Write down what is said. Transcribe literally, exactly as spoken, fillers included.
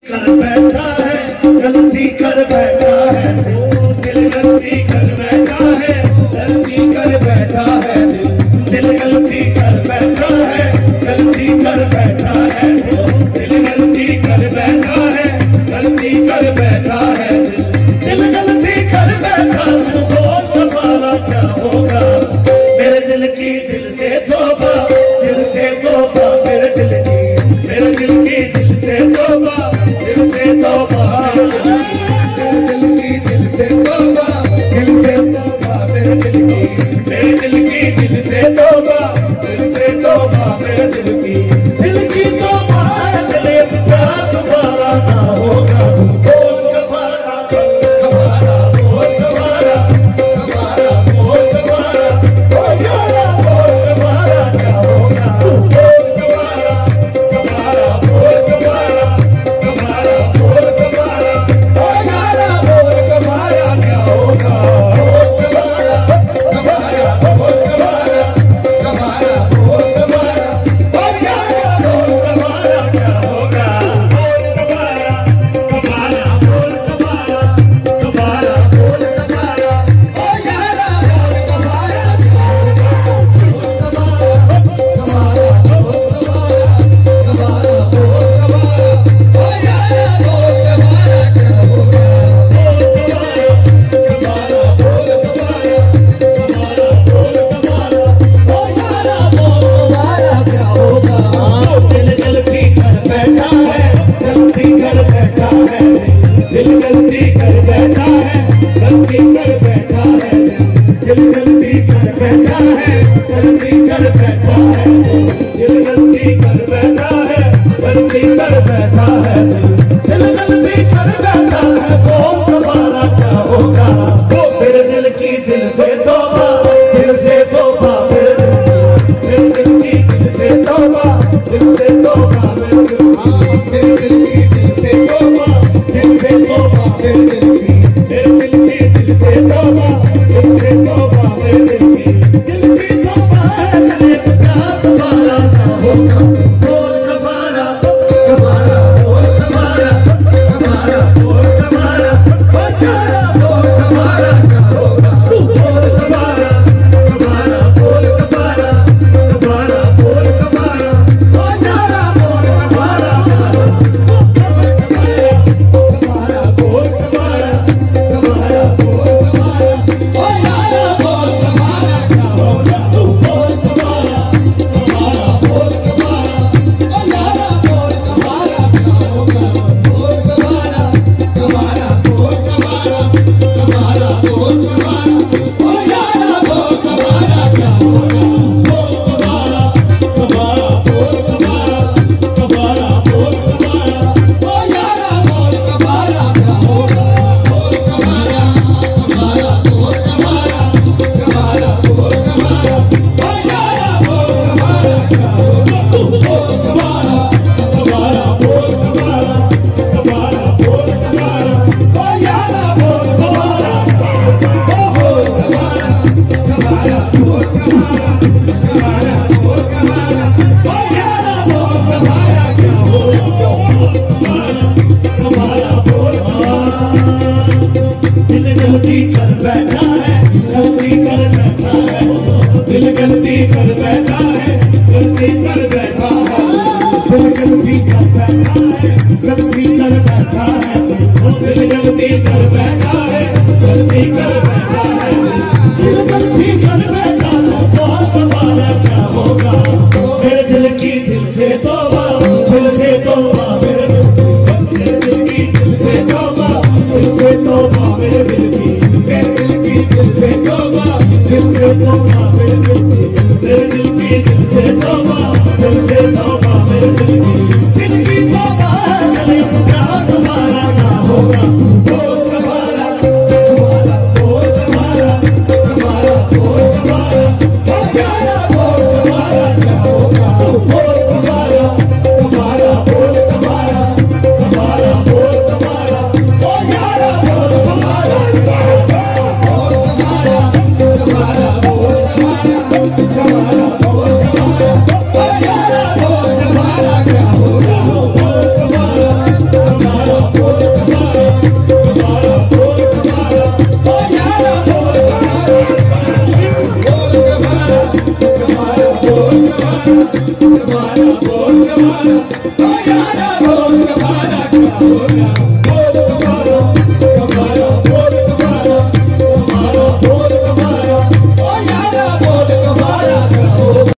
कर बैठा है, गलती कर बैठा है दिल, गलती कर बैठा है, गलती कर बैठा है दिल, दिल गलती कर बैठा है, गलती कर बैठा है दिल, गलती कर बैठा है, गलती कर बैठा है दिल, दिल गलती कर बैठा है। बोल कफारा क्या होगा मेरे दिल की, दिल से तौबा, दिल से तौबा मेरे दिल की, मेरे दिल की दिल से तौबा, दिल से तौबा मेरे दिल की, दिल से तौबा, दिल से तौबा मेरे दिल की, मेरे दिल की दिल से तौबा, दिल से तौबा मेरे दिल की, दिल की तौबा दिले का दोबारा ना होगा। बोल कफारा कफारा बोल कफारा कफारा बोल कफारा, ओ यारा बोल कफारा क्या होगा। बोल कफारा कफारा बोल कफारा कफारा बोल कफारा, ओ यारा बोल कफारा क्या होगा। बोल कफारा कफारा बोल कफारा कफारा बोल कफारा, ओ यारा बोल कफारा क्या होगा। बोल कफारा कफारा बोल कफारा कफारा बोल कफारा, ओ यारा बोल कफारा क्या होगा। बोल कफारा कफारा बोल कफारा कफारा बोल कफारा, ओ यारा बोल कफारा क्या होगा। बोल कफारा कफारा बोल कफारा कफारा बोल कफारा, ओ यारा बोल कफारा क्या होगा। दिल गलती कर बैठा है, गलती कर बैठा है दिल, गलती कर बैठा है, गलती कर बैठा है दिल, गलती कर बैठा है, गलती कर बैठा है दिल, गलती कर बैठा है, गलती कर बैठा है दिल, गलती कर बैठा है। बोल कफारा क्या होगा मेरे दिल की, दिल से तौबा, दिल से तौबा मेरे दिल की, दिल से तौबा, दिल से तौबा मेरे दिल की, मेरे दिल की दिल से तौबा, दिल से तौबा मेरे दिल की, मेरे दिल की दिल से तौबा, दिल से तौबा मेरे दिल की, दिल की तौबा चले क्या दोबारा ना होगा। बोल कफारा कफारा बोल कफारा कफारा बोल कफारा, ओ यारा बोल कफारा क्या होगा। बोल कफारा कफारा बोल कफारा कफारा बोल कफारा, ओ यारा बोल कफारा क्या होगा। कफारा बोल कफारा कफारा बोल कफारा, ओ यारा बोल कफारा क्या होगा। बोल कफारा कफारा बोल कफारा, ओ यारा बोल कफारा क्या होगा। बोल कफारा कफारा बोल कफारा कफारा बोल कफारा, ओ यारा बोल कफारा क्या होगा। बोल कफारा कफारा बोल कफारा कफारा बोल कफारा, ओ यारा बोल कफारा क्या होगा। बोल कफारा कफारा बोल कफारा कफारा बोल कफारा, ओ यारा बोल कफारा क्या होगा। बोल कफारा कफारा बोल कफारा कफारा बोल कफारा, ओ यारा बोल कफारा क्या होगा। बोल कफारा कफारा बोल कफारा कफारा बोल कफारा, ओ यारा बोल कफारा क्या होगा। कफारा बोल कफारा दिल गलती कर बैठा है, गलती कर बैठा है दिल, गलती कर बैठा है, गलती कर बैठा है दिल, गलती कर बैठा है, गलती कर बैठा है दिल, गलती कर बैठा है, गलती कर बैठा है दिल, गलती कर बैठा है। बोल कफारा क्या होगा मेरे दिल की, दिल से तौबा, दिल से तौबा मेरे दिल की, मेरे दिल की दिल से तौबा, दिल से तौबा मेरे दिल की, मेरे दिल की दिल से तौबा, दिल से तौबा मेरे दिल की, मेरे दिल की दिल से तौबा, दिल से तौबा मेरे दिल की, दिल की तौबा चले क्या दोबारा ना होगा। बोल कफारा कफारा बोल कफारा तुम्हारा दोस्त हमारा ओ यारा वो